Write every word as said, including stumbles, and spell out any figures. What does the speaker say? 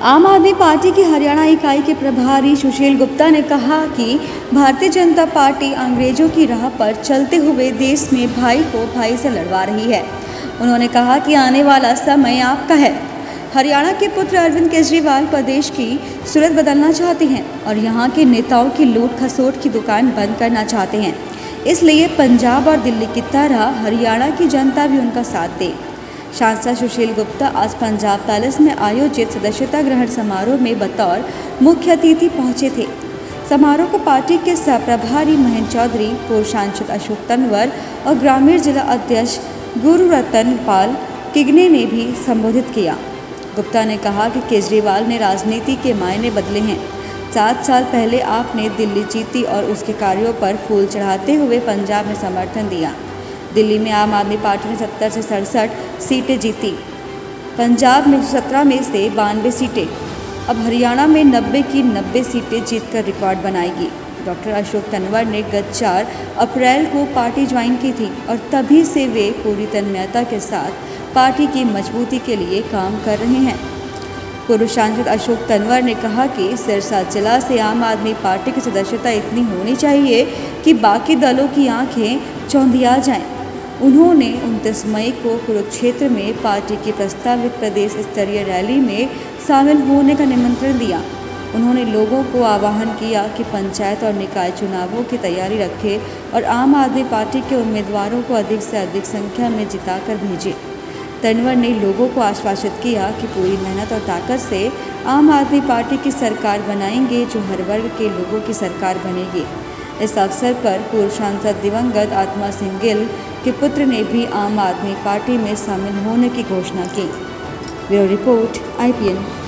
आम आदमी पार्टी की हरियाणा इकाई के प्रभारी सुशील गुप्ता ने कहा कि भारतीय जनता पार्टी अंग्रेजों की राह पर चलते हुए देश में भाई को भाई से लड़वा रही है। उन्होंने कहा कि आने वाला समय आपका है। हरियाणा के पुत्र अरविंद केजरीवाल प्रदेश की सूरत बदलना चाहते हैं और यहाँ के नेताओं की लूट खसोट की दुकान बंद करना चाहते हैं। इसलिए पंजाब और दिल्ली की तरह हरियाणा की जनता भी उनका साथ दे। सांसद सुशील गुप्ता आज पंजाब पैलेस में आयोजित सदस्यता ग्रहण समारोह में बतौर मुख्य अतिथि पहुंचे थे। समारोह को पार्टी के सह प्रभारी महेंद्र चौधरी, पूर्व सांसद अशोक तंवर और ग्रामीण जिला अध्यक्ष गुरुरतन पाल किगने ने भी संबोधित किया। गुप्ता ने कहा कि केजरीवाल ने राजनीति के मायने बदले हैं। सात साल पहले आपने दिल्ली जीती और उसके कार्यों पर फूल चढ़ाते हुए पंजाब में समर्थन दिया। दिल्ली में आम आदमी पार्टी ने सत्तर से सड़सठ सीटें जीती। पंजाब में सत्रह में से बानवे सीटें। अब हरियाणा में नब्बे की नब्बे सीटें जीतकर रिकॉर्ड बनाएगी। डॉक्टर अशोक तंवर ने गत चार अप्रैल को पार्टी ज्वाइन की थी और तभी से वे पूरी तन्मयता के साथ पार्टी की मजबूती के लिए काम कर रहे हैं। पूर्व सांसद अशोक तंवर ने कहा कि सिरसा जिला से आम आदमी पार्टी की सदस्यता इतनी होनी चाहिए कि बाकी दलों की आंखें चौंधिया जाएं। उन्होंने उनतीस मई को कुरुक्षेत्र में पार्टी की प्रस्तावित प्रदेश स्तरीय रैली में शामिल होने का निमंत्रण दिया। उन्होंने लोगों को आह्वान किया कि पंचायत और निकाय चुनावों की तैयारी रखें और आम आदमी पार्टी के उम्मीदवारों को अधिक से अधिक संख्या में जिताकर भेजें। तंवर ने लोगों को आश्वासित किया कि पूरी मेहनत और ताकत से आम आदमी पार्टी की सरकार बनाएंगे, जो हर वर्ग के लोगों की सरकार बनेगी। इस अवसर पर पूर्व सांसद दिवंगत आत्मा सिंह गिल के पुत्र ने भी आम आदमी पार्टी में शामिल होने की घोषणा की। Bureau report I P N.